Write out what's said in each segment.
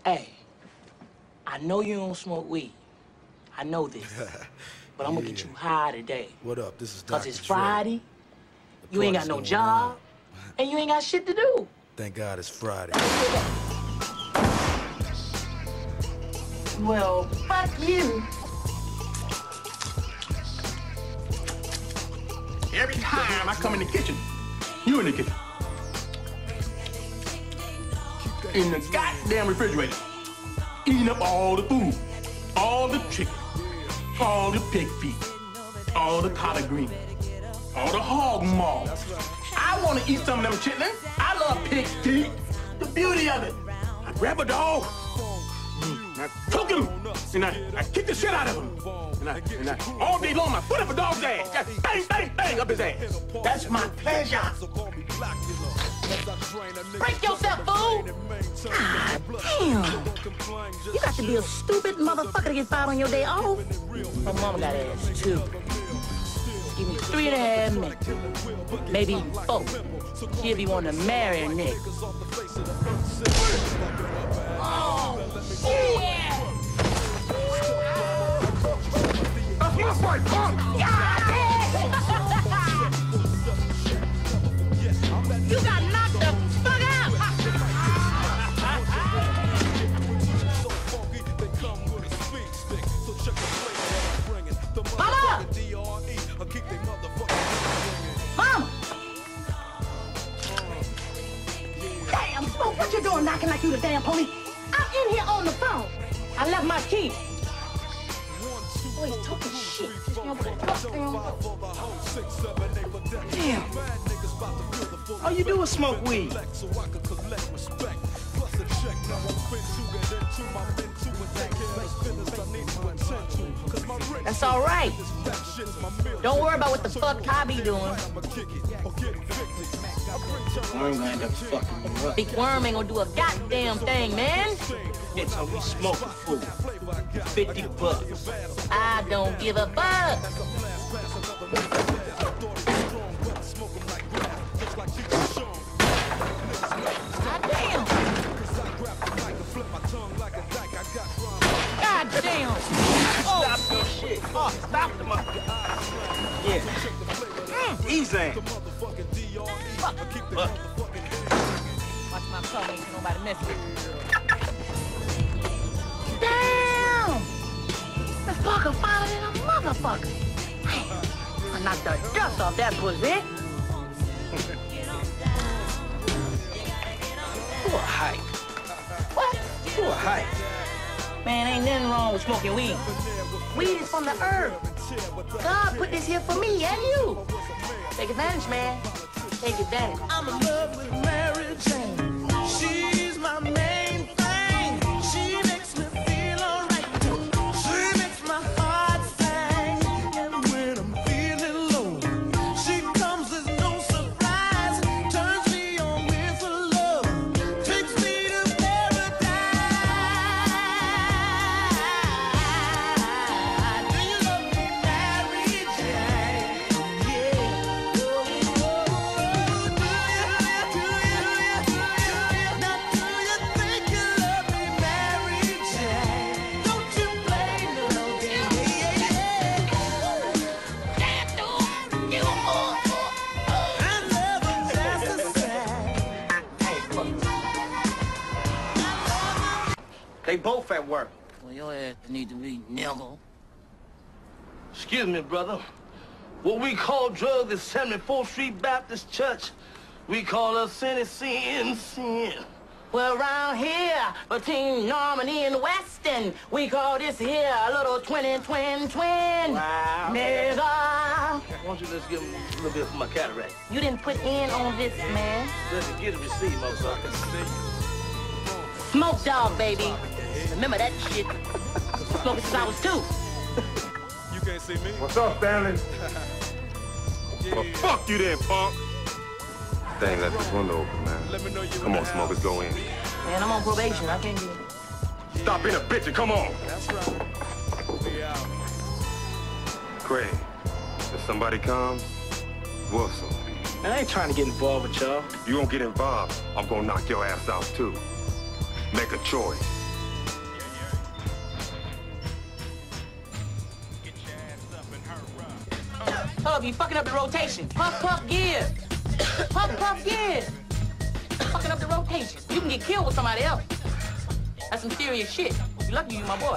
Hey, I know you don't smoke weed. I know this. But I'm gonna get you high today. What up? This is Dr. Cause it's Friday, you ain't got no job, and you ain't got shit to do. Thank God it's Friday. Well, fuck you. Every time I come in the kitchen, you in the kitchen. In the goddamn refrigerator. Eating up all the food. All the chicken. All the pig feet. All the collard greens. All the hog maw. I want to eat some of them chitlins. I love pig feet. The beauty of it. I grab a dog. And I choke him. And I kick the shit out of him. And I all day long, I put up a dog's ass. Just bang, bang, bang up his ass. That's my pleasure. Break yourself, fool! God damn! You got to be a stupid motherfucker to get fired on your day off. My mama got ass, too. Give me 3.5 minutes. Maybe even 4. She'll be wanting to marry a nigga. Oh, yeah! That's my fight, punk! You got knocked the fuck out! Mama! Mama! Damn, Smoke, what you doing knocking like you the damn police? I'm in here on the phone. I left my key. Boy, he's talking shit. Damn. All you do is smoke weed. That's all right. Don't worry about what the fuck I be doing. Worm gonna end up fucking you up. Big Worm ain't gonna do a goddamn thing, man. It's how we smoke the food. $50. I don't give a fuck. God damn! Oh, Stop your shit. Oh, stop the motherfucker. Yeah. Easy. fuck. Watch my tongue, ain't nobody mess with me. Damn! This Parker finer than a motherfucker. I knocked the dust off that pussy. You a hype. What? You a hype. Man, ain't nothing wrong with smoking weed. Weed is from the earth. God put this here for me and you. Take advantage, man. Take advantage. I'm in love with Mary Jane. She's my main thing. She makes me feel alright. She makes my heart sing. And when I'm feeling low, she comes as no surprise. Turns me on with her love. Takes me to paradise. Do you love me, Mary Jane? Yeah. They both at work. Well, your ass need to be niggle. Excuse me, brother. What we call drugs is 74th Street Baptist Church. We call us sin. Well, around here, between Normandy and Weston, we call this here a little twin. Wow. Nigga. Why don't you just give me a little bit for my cataract? You didn't put in on this, man. Just get a receipt, motherfucker. Smoke dog, baby. Remember that shit. Smoking since I was 2. You can't see me. What's up, Stanley? Well, fuck you then, punk. Thing left this window open, man. Let me know you Come on, smokers, go in. Man, I'm on probation. I can't do it. Stop being a bitch and come on. That's right. We out. Craig, if somebody comes, Wilson. Man, I ain't trying to get involved with y'all. You don't get involved, I'm gonna knock your ass out, too. Make a choice. Hub, you fucking up the rotation. Puff, puff, give. Puff, puff, give. Fucking up the rotation. You can get killed with somebody else. That's some serious shit. You lucky you my boy.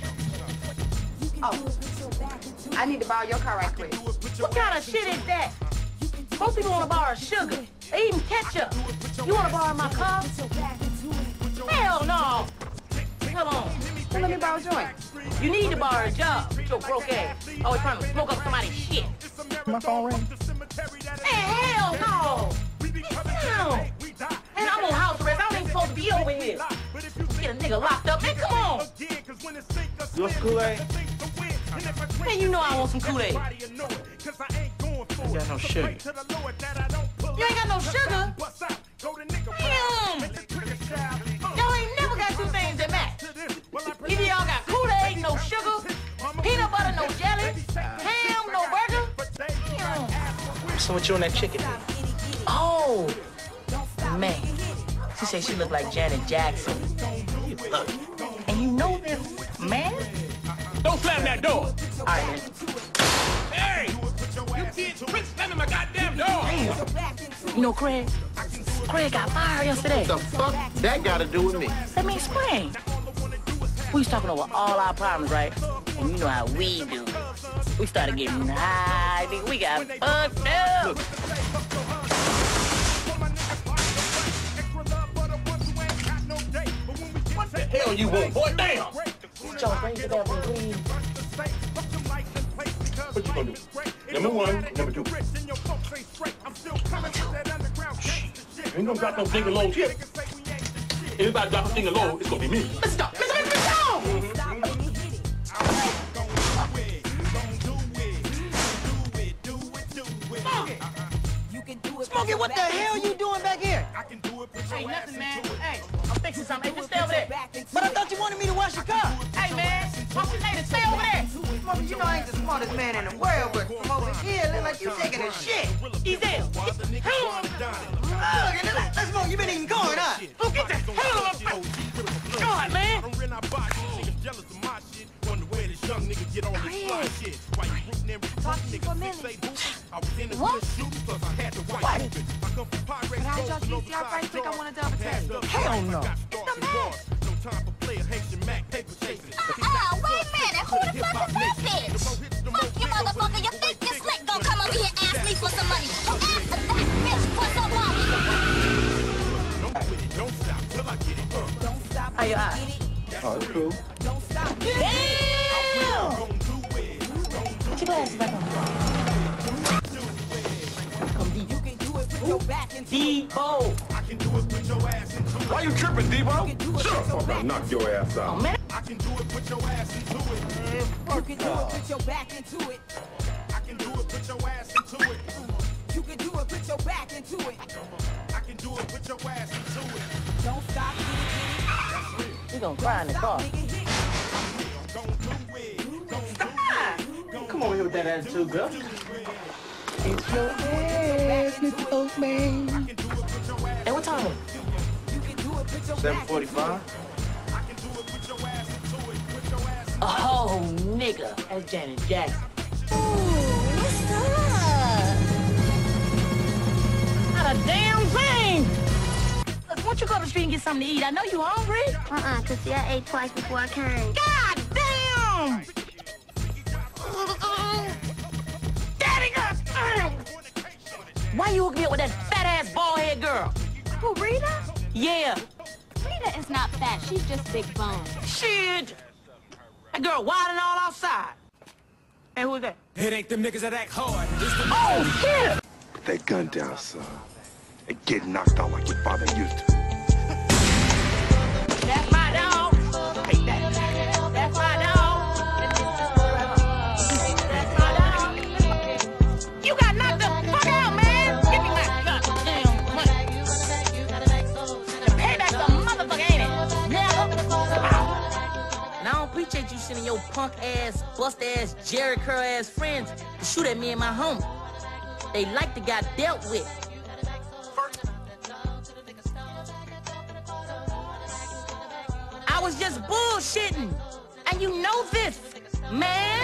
Oh, I need to borrow your car right quick. What kind of shit is that? Most people want to borrow sugar. They even ketchup. You want to borrow my car? Hell no. Come on. Well, let me borrow a joint. You need to borrow a job. Your broke ass. Always trying to smoke up somebody's shit. My phone ring. Hey, hell no. Damn. And I'm on house arrest. I don't even supposed to be over here. Get a nigga locked up. Man, come on. You want some Kool-Aid? Man, you know I want some Kool-Aid. I ain't got no sugar. You ain't got no sugar? Damn. Y'all ain't never got two things that match. Either y'all got Kool-Aid, no sugar, peanut butter, no jelly, ham, no burger. Damn. So what you on that chicken? Oh, man. She said she looked like Janet Jackson. And you know this, man? Don't slam that door. All right, man. Hey! You kids quit slamming my goddamn door! Damn. You know Craig? Craig got fired yesterday. What the fuck that got to do with me? Let me explain. We was talking over all our problems, right? And you know how we do. We started getting high. We got fucked up. What the hell you want, boy? Damn! Y'all bring the devil, please. What you gonna do? Number one, number two. You ain't gonna drop no single low shit. If I drop a single low, it's gonna be me. Let's stop. Let's go. Smokey, what the hell you doing back here? Hey, nothing, man. Hey, I'm fixing something. Hey, just stay over there. But I thought you wanted me to wash your car. Hey, man. What's your name? Stay over there. Smokey, you know I ain't the smartest man in the world, but from over here, look like you taking a shit. Ezel. Look, let's smoke. You been eating corn, huh? Oh, get the hell out of my God, man. Talk to you for a minute. What? What? Can I talk to you right quick? I want to double tap. Hell no. It's the man. Wait a minute. Who the fuck is that bitch? Fuck you, motherfucker. You think this slick gonna come over here and ask me for some money? Ask that bitch for some money. How your eyes? Oh, it's cool. Damn! Put your glasses back on. Come deep. Debo. Why you tripping, Debo? Sure. I'm gonna knock your ass Oh, out. man. I can do it, put your ass into it. You can do it, put your back into it. I can do it, put your ass into it. You can do it, put your back into it. I can do it, put your ass into it. Don't stop, get it. You gonna cry in the car. Come over here with that attitude, girl. It's your ass, Mr. Oakman. Hey, what time is it? 7:45. Oh, nigga. That's Janet Jackson. What's up? Not a damn thing. Look, why don't you go to the street and get something to eat? I know you hungry. Cause see, I ate twice before I came. God damn! Daddy got... Why you hook me up with that fat-ass bald-head girl? Who, Rita? Yeah. Rita is not fat. She's just big boned. Shit. That girl wild and all outside. Hey, who's that? It ain't them niggas that act hard. Oh, shit! Put that gun down, son. And get knocked out like your father used to. That's my dog. Take that. That's my dog. That's my dog. You got knocked the fuck out, man. Give me my goddamn money. The payback's a motherfucker, ain't it? Never. And I don't appreciate you sending your punk-ass, bust-ass, Jerry Curl-ass friends to shoot at me and my homie. They like to got dealt with. I was just bullshitting. And you know this, man.